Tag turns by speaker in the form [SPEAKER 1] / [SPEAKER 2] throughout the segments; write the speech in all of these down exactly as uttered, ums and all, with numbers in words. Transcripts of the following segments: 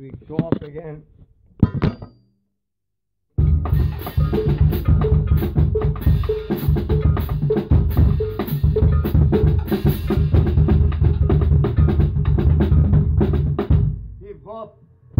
[SPEAKER 1] we go up again. Hip hop.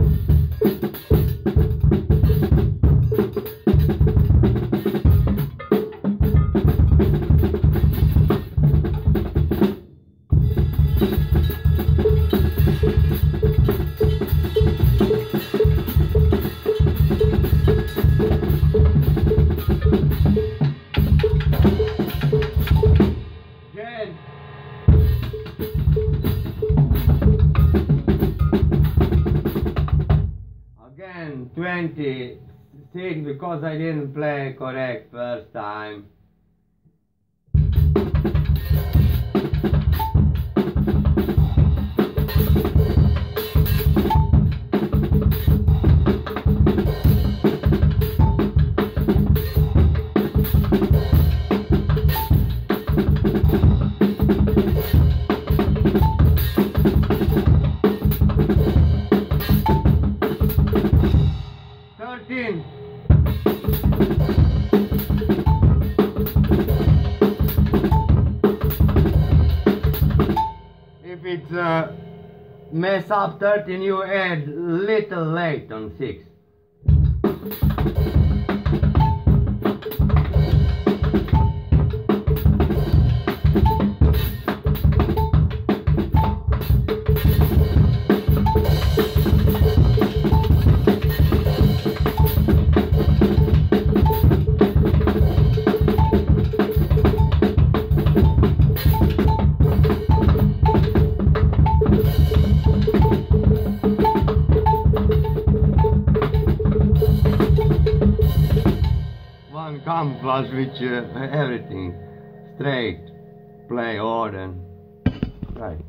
[SPEAKER 1] Again, twenty six because I didn't play correct first time. thirteen. If it's uh, mess up thirteen, you add little late on six. One camouflage with uh, everything straight, play order, right.